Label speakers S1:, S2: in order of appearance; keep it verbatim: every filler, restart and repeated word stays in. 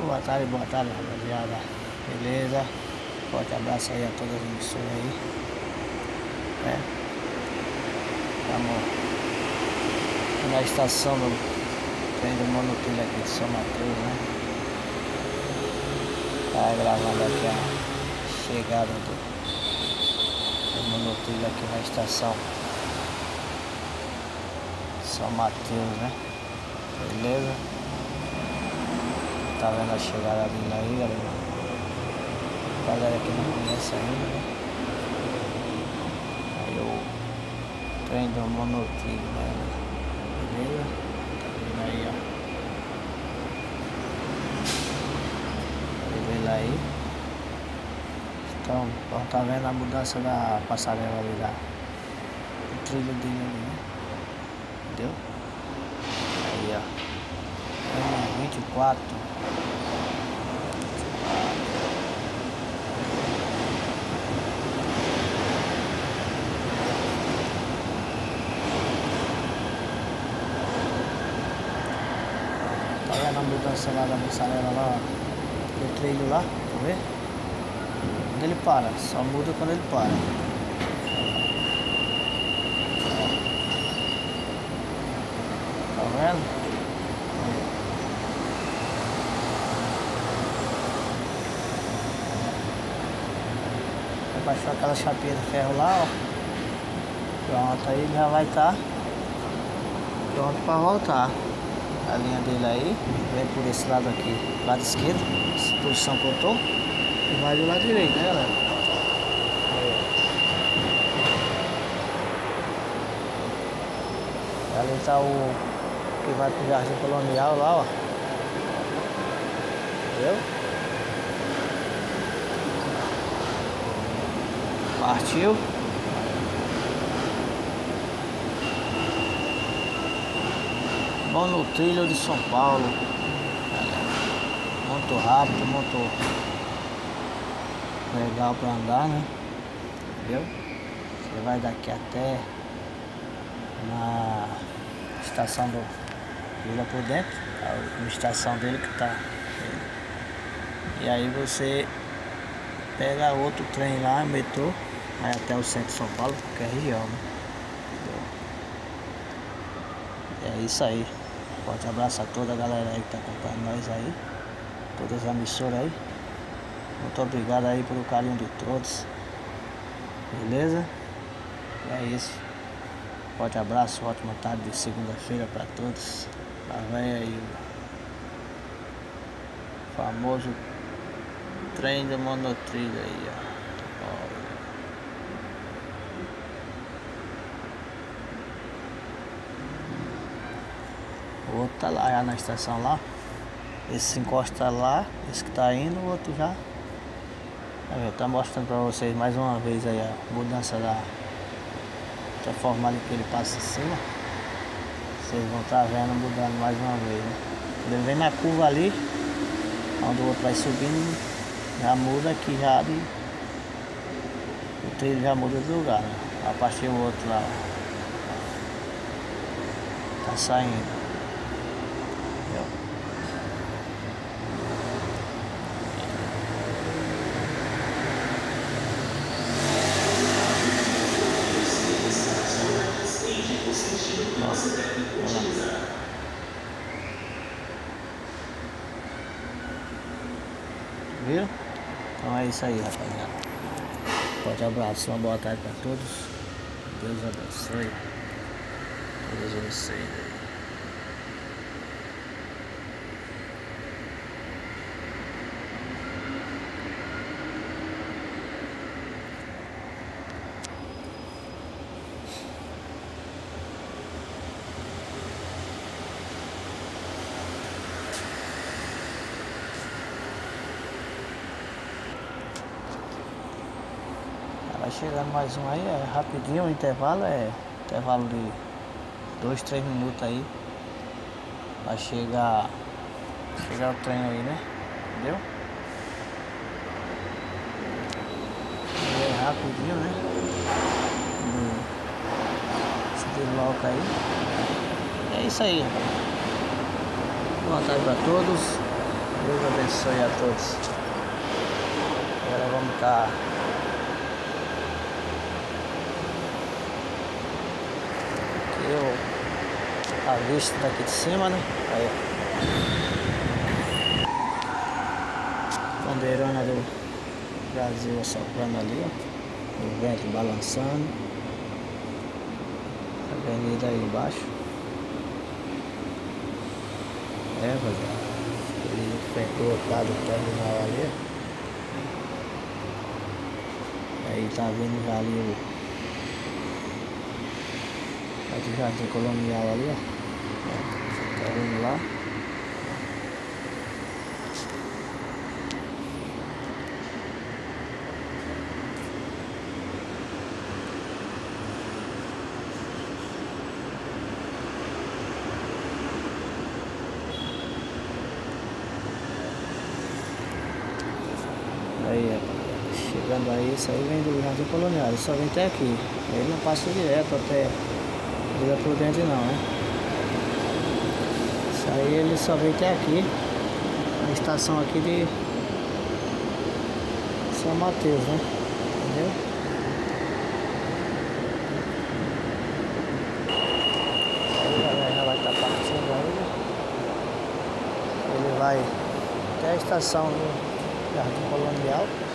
S1: Boa tarde, boa tarde, rapaziada. Beleza? Forte abraço aí a todas as emissoras aí. É. Estamos na estação do trem do monotrilho aqui de São Mateus, né? Tá gravando aqui a chegada do, do monotrilho aqui na estação São Mateus, né? Beleza? Tá vendo a chegada vindo aí, galera? A galera que não conhece ainda, né? Aí o trem do monotrilho, né? Beleza? Tá vendo aí, ó. Beleza aí. Então, tá vendo a mudança da passarela ali da do trilho dele ali, né? Entendeu? Aí, ó. vinte e quatro. Tá vendo a mudança lá da mussarela lá, do trilho lá, tá vendo? Quando ele para, só muda quando ele para. Tá vendo? Baixou aquela chapinha de ferro lá, ó. Pronto, aí ele já vai estar tá pronto para voltar. A linha dele aí, vem por esse lado aqui, lado esquerdo, essa posição que eu tô, e vai do lado direito, né, galera? Aí. Ali tá o que vai pro Jardim Colonial lá, ó. Entendeu? Partiu. Monotrilho de São Paulo. Muito rápido, muito legal para andar, né? Entendeu? Você vai daqui até na estação do Vila por dentro, a estação dele que tá. E aí você pega outro trem lá, metrô, vai até o centro de São Paulo, que é região, né? Entendeu? É isso aí. Forte abraço a toda a galera aí que tá acompanhando nós aí, todas as emissoras aí. Muito obrigado aí pelo carinho de todos. Beleza? E é isso. Forte abraço, ótima tarde de segunda-feira pra todos. Lá vem aí o famoso trem do monotrilho aí, ó. O outro tá lá, já na estação lá. Esse se encosta lá, esse que tá indo, o outro já. Aí, tá mostrando pra vocês mais uma vez aí a mudança da transformada que ele passa em cima. Vocês vão estar tá vendo mudando mais uma vez, né? Quando ele vem na curva ali, onde o outro vai subindo, já muda aqui já de... o trilho já muda de lugar, né? A partir do outro lá, tá saindo. Viu? Então é isso aí, rapaziada. Forte abraço, uma boa tarde para todos. Deus abençoe todos vocês aí. Vai chegando mais um aí, é rapidinho o intervalo, é intervalo de dois, três minutos aí. Vai chegar, chegar o trem aí, né? Entendeu? E é rapidinho, né? Esse desloca aí. É isso aí. Boa tarde para todos. Deus abençoe a todos. Agora vamos estar aqui o, a vista daqui de cima, né? Aí, bandeirona do Brasil assoprando ali, ó. O vento balançando. A avenida aí embaixo. É, rapaziada. Ele frente o outro lado do terminal ali. Aí tá vindo já ali o aqui Jardim Colonial ali, ó. Tá vindo lá. Aí, ó, chegando aí, isso aí vem do Jardim Colonial, ele só vem até aqui. Ele não passa direto até Vila Prudente não, né? Isso aí ele só vem até aqui, na estação aqui de São Mateus, né? Entendeu? Aí a galera já vai estar partindo aí. Ele vai até a estação do Jardim Colonial.